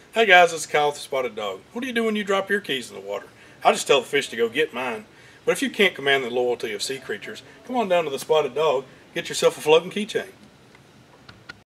Hey guys, it's Kyle with the Spotted Dog. What do you do when you drop your keys in the water? I just tell the fish to go get mine. But if you can't command the loyalty of sea creatures, come on down to the Spotted Dog, get yourself a floating keychain.